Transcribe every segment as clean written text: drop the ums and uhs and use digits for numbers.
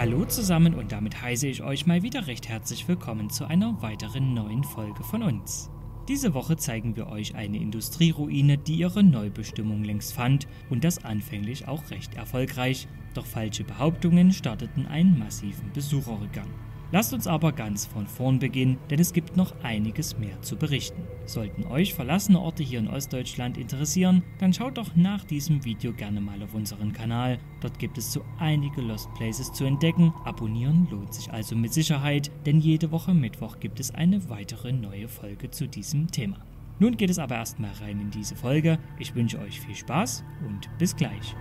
Hallo zusammen und damit heiße ich euch mal wieder recht herzlich willkommen zu einer weiteren neuen Folge von uns. Diese Woche zeigen wir euch eine Industrieruine, die ihre Neubestimmung längst fand und das anfänglich auch recht erfolgreich, doch falsche Behauptungen starteten einen massiven Besucherrückgang. Lasst uns aber ganz von vorn beginnen, denn es gibt noch einiges mehr zu berichten. Sollten euch verlassene Orte hier in Ostdeutschland interessieren, dann schaut doch nach diesem Video gerne mal auf unseren Kanal. Dort gibt es so einige Lost Places zu entdecken. Abonnieren lohnt sich also mit Sicherheit, denn jede Woche Mittwoch gibt es eine weitere neue Folge zu diesem Thema. Nun geht es aber erstmal rein in diese Folge. Ich wünsche euch viel Spaß und bis gleich.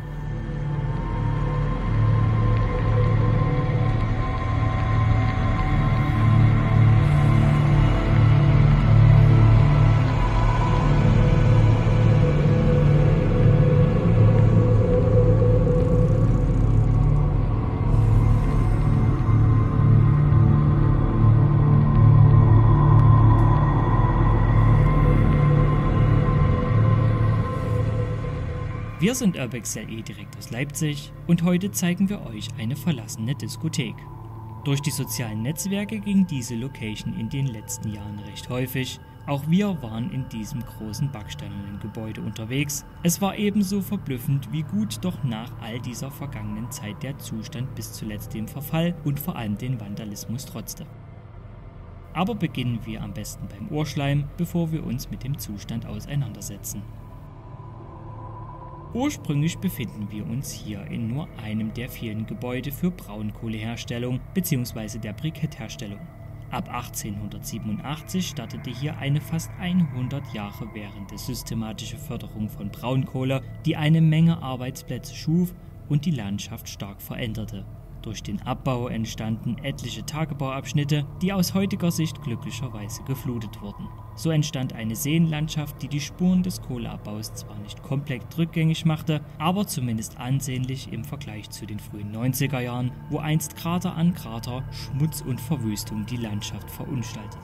Wir sind UrbXLE direkt aus Leipzig und heute zeigen wir euch eine verlassene Diskothek. Durch die sozialen Netzwerke ging diese Location in den letzten Jahren recht häufig. Auch wir waren in diesem großen backsteinernen Gebäude unterwegs. Es war ebenso verblüffend, wie gut doch nach all dieser vergangenen Zeit der Zustand bis zuletzt dem Verfall und vor allem den Vandalismus trotzte. Aber beginnen wir am besten beim Urschleim, bevor wir uns mit dem Zustand auseinandersetzen. Ursprünglich befinden wir uns hier in nur einem der vielen Gebäude für Braunkohleherstellung bzw. der Brikettherstellung. Ab 1887 startete hier eine fast 100 Jahre währende systematische Förderung von Braunkohle, die eine Menge Arbeitsplätze schuf und die Landschaft stark veränderte. Durch den Abbau entstanden etliche Tagebauabschnitte, die aus heutiger Sicht glücklicherweise geflutet wurden. So entstand eine Seenlandschaft, die die Spuren des Kohleabbaus zwar nicht komplett rückgängig machte, aber zumindest ansehnlich im Vergleich zu den frühen 90er Jahren, wo einst Krater an Krater Schmutz und Verwüstung die Landschaft verunstaltete.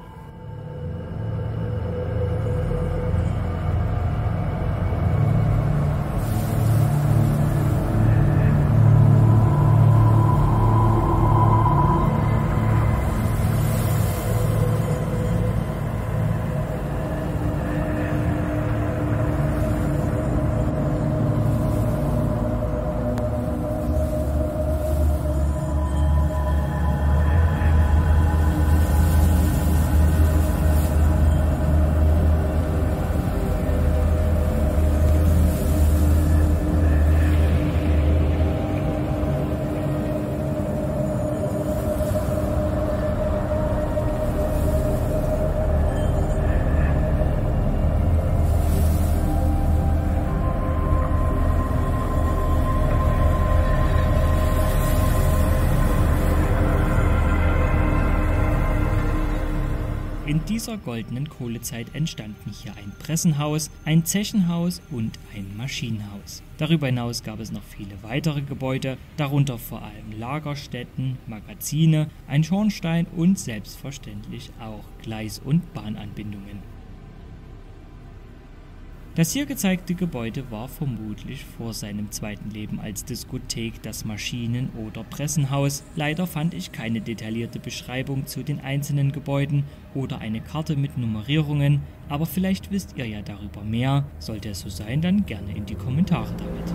In dieser goldenen Kohlezeit entstanden hier ein Pressenhaus, ein Zechenhaus und ein Maschinenhaus. Darüber hinaus gab es noch viele weitere Gebäude, darunter vor allem Lagerstätten, Magazine, ein Schornstein und selbstverständlich auch Gleis- und Bahnanbindungen. Das hier gezeigte Gebäude war vermutlich vor seinem zweiten Leben als Diskothek das Maschinen- oder Pressenhaus. Leider fand ich keine detaillierte Beschreibung zu den einzelnen Gebäuden oder eine Karte mit Nummerierungen, aber vielleicht wisst ihr ja darüber mehr. Sollte es so sein, dann gerne in die Kommentare damit.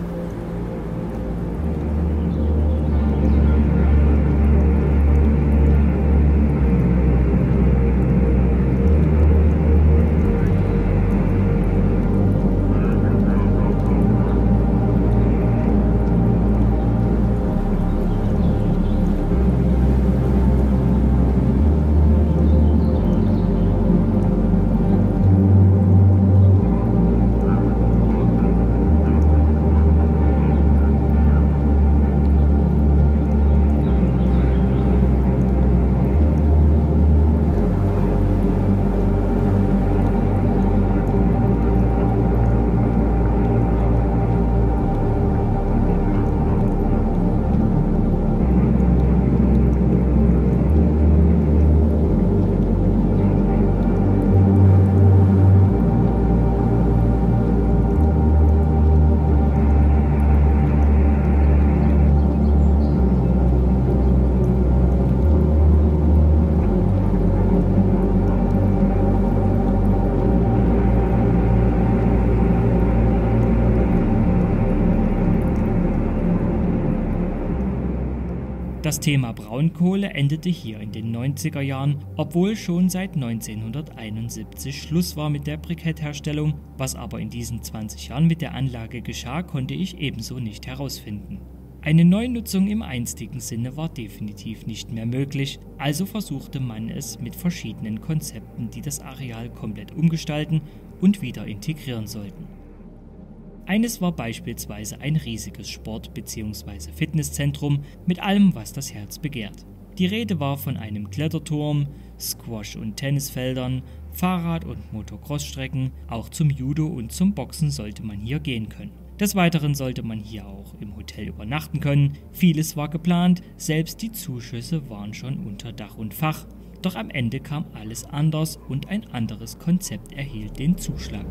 Das Thema Braunkohle endete hier in den 90er Jahren, obwohl schon seit 1971 Schluss war mit der Brikettherstellung. Was aber in diesen 20 Jahren mit der Anlage geschah, konnte ich ebenso nicht herausfinden. Eine Neunutzung im einstigen Sinne war definitiv nicht mehr möglich, also versuchte man es mit verschiedenen Konzepten, die das Areal komplett umgestalten und wieder integrieren sollten. Eines war beispielsweise ein riesiges Sport- bzw. Fitnesszentrum mit allem, was das Herz begehrt. Die Rede war von einem Kletterturm, Squash- und Tennisfeldern, Fahrrad- und Motocross-Strecken, auch zum Judo und zum Boxen sollte man hier gehen können. Des Weiteren sollte man hier auch im Hotel übernachten können, vieles war geplant, selbst die Zuschüsse waren schon unter Dach und Fach. Doch am Ende kam alles anders und ein anderes Konzept erhielt den Zuschlag.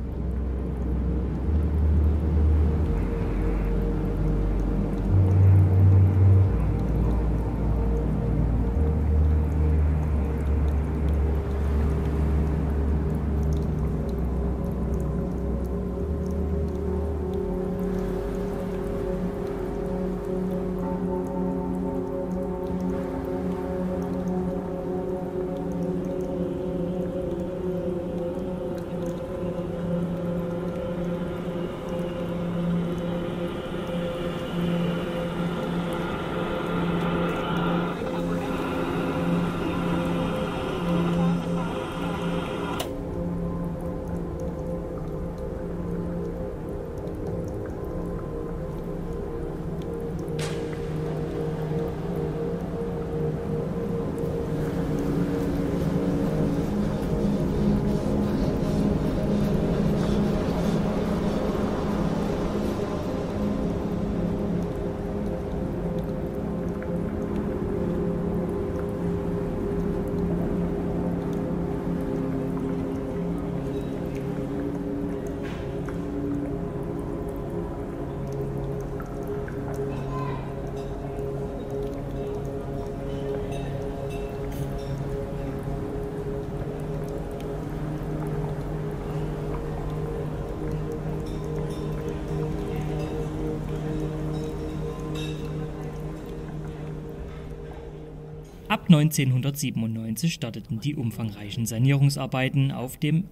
Ab 1997 starteten die umfangreichen Sanierungsarbeiten auf dem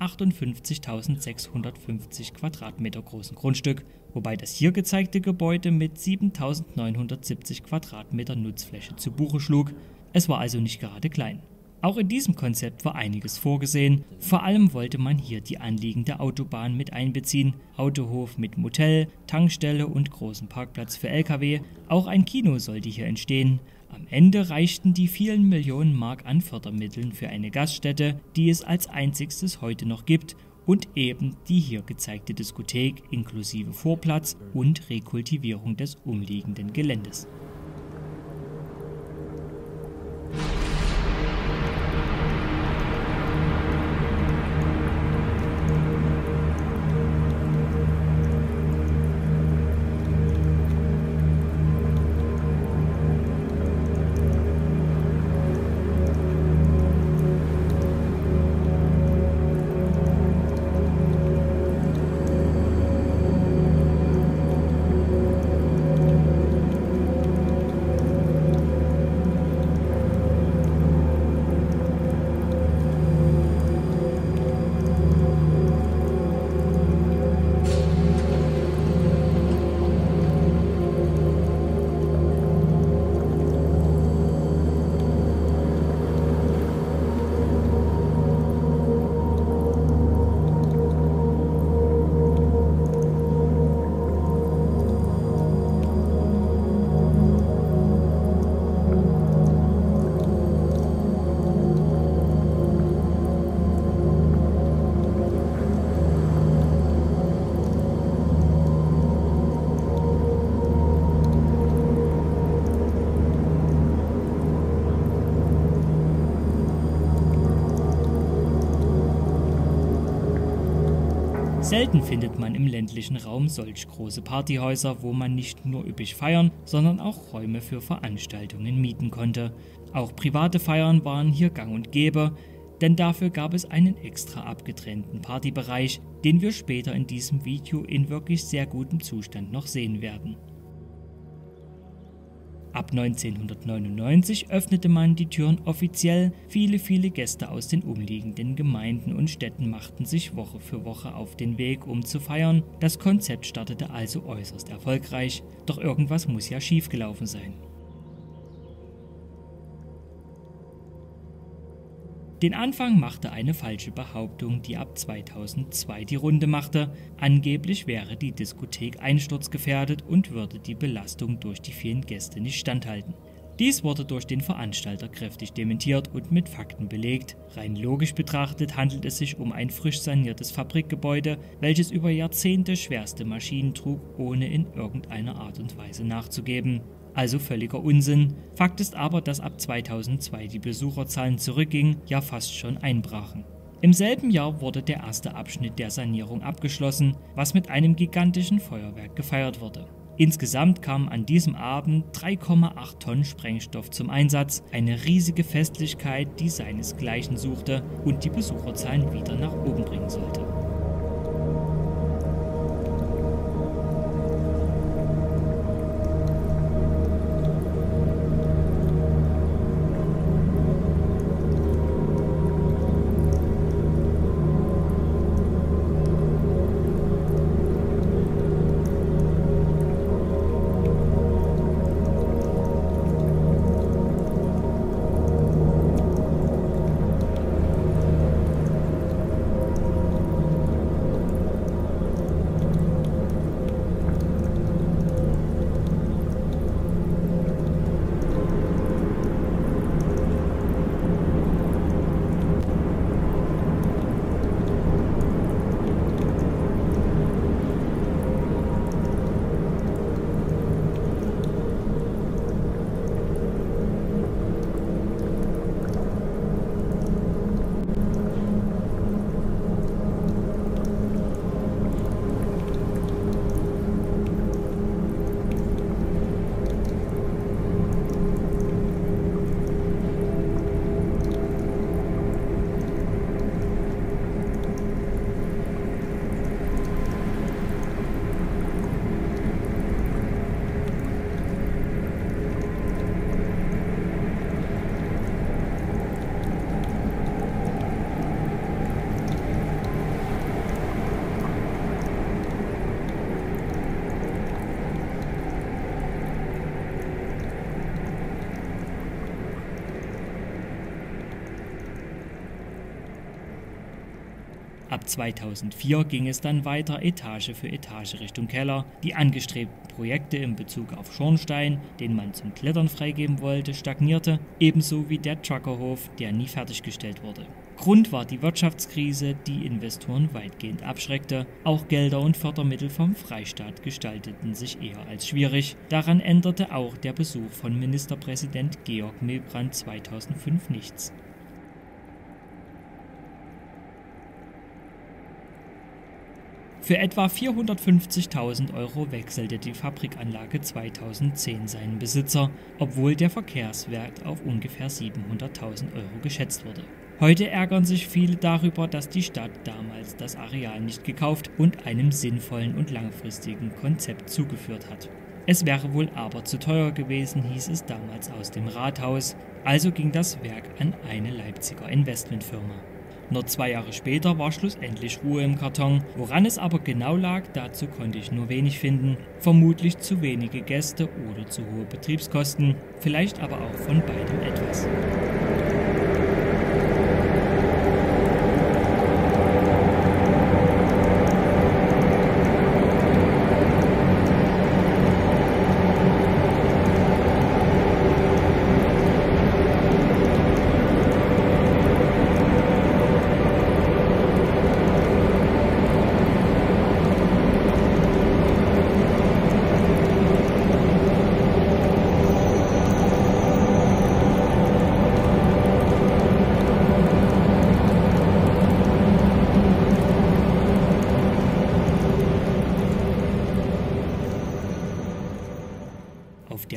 58.650 Quadratmeter großen Grundstück, wobei das hier gezeigte Gebäude mit 7.970 Quadratmeter Nutzfläche zu Buche schlug. Es war also nicht gerade klein. Auch in diesem Konzept war einiges vorgesehen. Vor allem wollte man hier die anliegende Autobahn mit einbeziehen, Autohof mit Motel, Tankstelle und großen Parkplatz für Lkw. Auch ein Kino sollte hier entstehen. Am Ende reichten die vielen Millionen Mark an Fördermitteln für eine Gaststätte, die es als einzigstes heute noch gibt, und eben die hier gezeigte Diskothek inklusive Vorplatz und Rekultivierung des umliegenden Geländes. Selten findet man im ländlichen Raum solch große Partyhäuser, wo man nicht nur üppig feiern, sondern auch Räume für Veranstaltungen mieten konnte. Auch private Feiern waren hier gang und gäbe, denn dafür gab es einen extra abgetrennten Partybereich, den wir später in diesem Video in wirklich sehr gutem Zustand noch sehen werden. Ab 1999 öffnete man die Türen offiziell. Viele Gäste aus den umliegenden Gemeinden und Städten machten sich Woche für Woche auf den Weg, um zu feiern. Das Konzept startete also äußerst erfolgreich. Doch irgendwas muss ja schiefgelaufen sein. Den Anfang machte eine falsche Behauptung, die ab 2002 die Runde machte. Angeblich wäre die Diskothek einsturzgefährdet und würde die Belastung durch die vielen Gäste nicht standhalten. Dies wurde durch den Veranstalter kräftig dementiert und mit Fakten belegt. Rein logisch betrachtet handelt es sich um ein frisch saniertes Fabrikgebäude, welches über Jahrzehnte schwerste Maschinen trug, ohne in irgendeiner Art und Weise nachzugeben. Also völliger Unsinn. Fakt ist aber, dass ab 2002 die Besucherzahlen zurückgingen, ja fast schon einbrachen. Im selben Jahr wurde der erste Abschnitt der Sanierung abgeschlossen, was mit einem gigantischen Feuerwerk gefeiert wurde. Insgesamt kamen an diesem Abend 3,8 Tonnen Sprengstoff zum Einsatz, eine riesige Festlichkeit, die seinesgleichen suchte und die Besucherzahlen wieder nach oben bringen sollte. Ab 2004 ging es dann weiter Etage für Etage Richtung Keller. Die angestrebten Projekte in Bezug auf Schornstein, den man zum Klettern freigeben wollte, stagnierte, ebenso wie der Truckerhof, der nie fertiggestellt wurde. Grund war die Wirtschaftskrise, die Investoren weitgehend abschreckte. Auch Gelder und Fördermittel vom Freistaat gestalteten sich eher als schwierig. Daran änderte auch der Besuch von Ministerpräsident Georg Milbrandt 2005 nichts. Für etwa 450.000 € wechselte die Fabrikanlage 2010 seinen Besitzer, obwohl der Verkehrswert auf ungefähr 700.000 € geschätzt wurde. Heute ärgern sich viele darüber, dass die Stadt damals das Areal nicht gekauft und einem sinnvollen und langfristigen Konzept zugeführt hat. Es wäre wohl aber zu teuer gewesen, hieß es damals aus dem Rathaus, also ging das Werk an eine Leipziger Investmentfirma. Nur 2 Jahre später war schlussendlich Ruhe im Karton. Woran es aber genau lag, dazu konnte ich nur wenig finden. Vermutlich zu wenige Gäste oder zu hohe Betriebskosten, vielleicht aber auch von beidem etwas.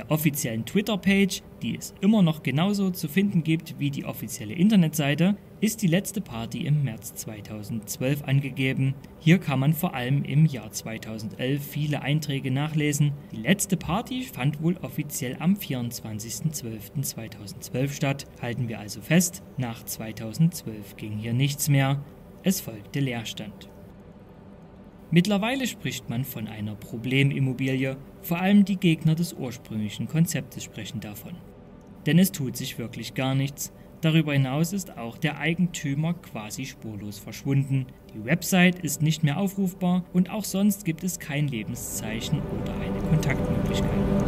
der offiziellen Twitter-Page, die es immer noch genauso zu finden gibt wie die offizielle Internetseite, ist die letzte Party im März 2012 angegeben. Hier kann man vor allem im Jahr 2011 viele Einträge nachlesen. Die letzte Party fand wohl offiziell am 24.12.2012 statt. Halten wir also fest, nach 2012 ging hier nichts mehr. Es folgte Leerstand. Mittlerweile spricht man von einer Problemimmobilie, vor allem die Gegner des ursprünglichen Konzeptes sprechen davon. Denn es tut sich wirklich gar nichts. Darüber hinaus ist auch der Eigentümer quasi spurlos verschwunden. Die Website ist nicht mehr aufrufbar und auch sonst gibt es kein Lebenszeichen oder eine Kontaktmöglichkeit.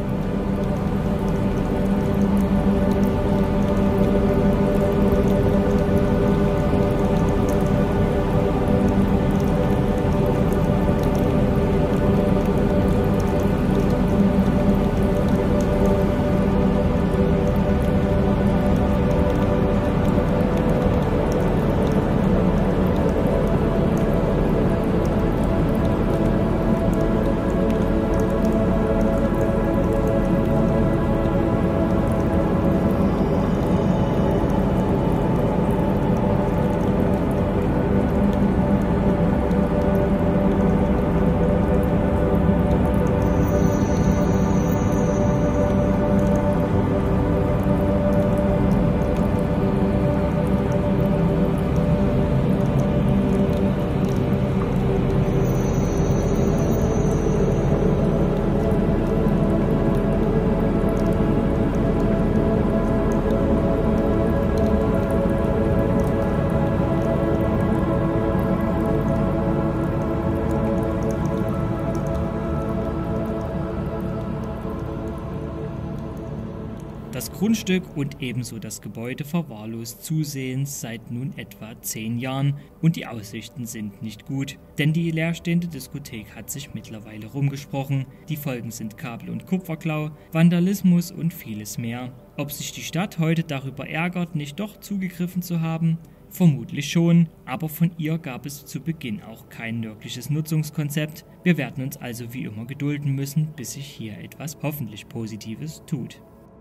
Das Grundstück und ebenso das Gebäude verwahrlost zusehends seit nun etwa 10 Jahren und die Aussichten sind nicht gut, denn die leerstehende Diskothek hat sich mittlerweile rumgesprochen. Die Folgen sind Kabel- und Kupferklau, Vandalismus und vieles mehr. Ob sich die Stadt heute darüber ärgert, nicht doch zugegriffen zu haben? Vermutlich schon, aber von ihr gab es zu Beginn auch kein wirkliches Nutzungskonzept. Wir werden uns also wie immer gedulden müssen, bis sich hier etwas hoffentlich Positives tut.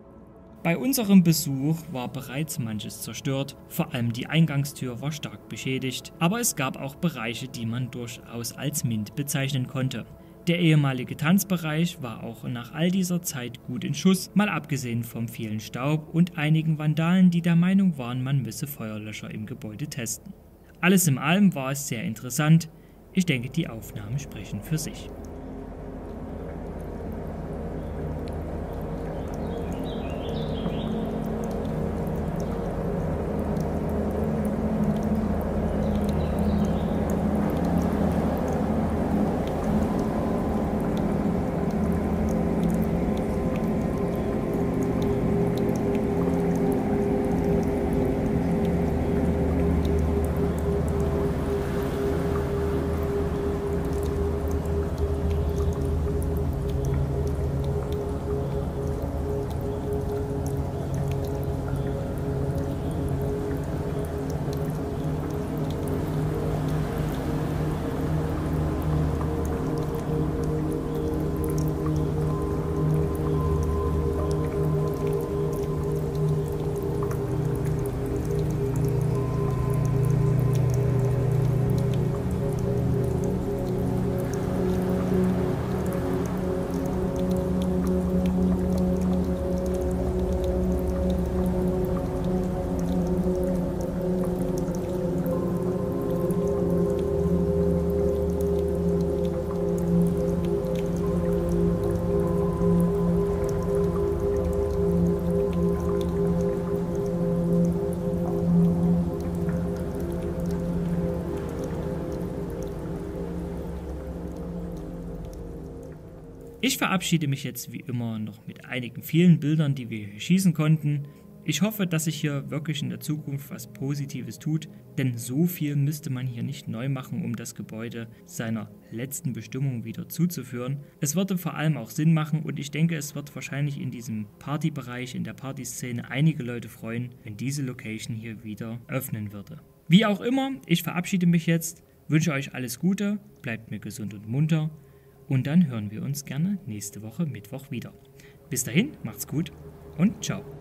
Bei unserem Besuch war bereits manches zerstört, vor allem die Eingangstür war stark beschädigt, aber es gab auch Bereiche, die man durchaus als Mint bezeichnen konnte. Der ehemalige Tanzbereich war auch nach all dieser Zeit gut in Schuss, mal abgesehen vom vielen Staub und einigen Vandalen, die der Meinung waren, man müsse Feuerlöscher im Gebäude testen. Alles in allem war es sehr interessant. Ich denke, die Aufnahmen sprechen für sich. Ich verabschiede mich jetzt wie immer noch mit einigen vielen Bildern, die wir hier schießen konnten. Ich hoffe, dass sich hier wirklich in der Zukunft was Positives tut, denn so viel müsste man hier nicht neu machen, um das Gebäude seiner letzten Bestimmung wieder zuzuführen. Es würde vor allem auch Sinn machen und ich denke, es wird wahrscheinlich in diesem Partybereich, in der Partyszene einige Leute freuen, wenn diese Location hier wieder öffnen würde. Wie auch immer, ich verabschiede mich jetzt, wünsche euch alles Gute, bleibt mir gesund und munter und dann hören wir uns gerne nächste Woche Mittwoch wieder. Bis dahin, macht's gut und ciao.